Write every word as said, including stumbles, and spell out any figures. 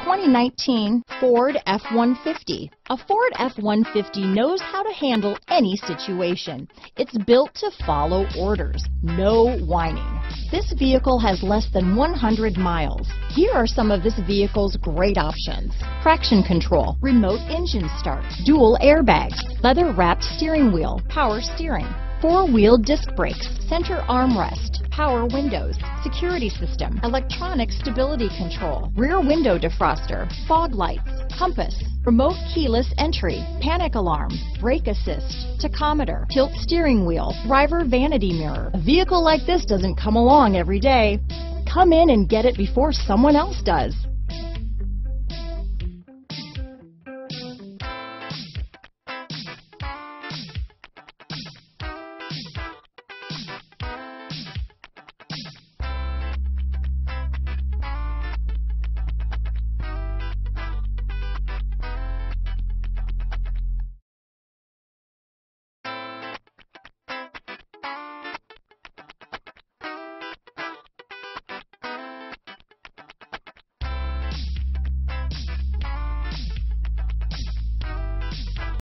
twenty nineteen Ford F one fifty. A Ford F one fifty knows how to handle any situation. It's built to follow orders, no whining. This vehicle has less than one hundred miles. Here are some of this vehicle's great options: traction control, remote engine start, dual airbags, leather-wrapped steering wheel, power steering, four-wheel disc brakes, center armrest, power windows, security system, electronic stability control, rear window defroster, fog lights, compass, remote keyless entry, panic alarm, brake assist, tachometer, tilt steering wheel, driver vanity mirror. A vehicle like this doesn't come along every day. Come in and get it before someone else does.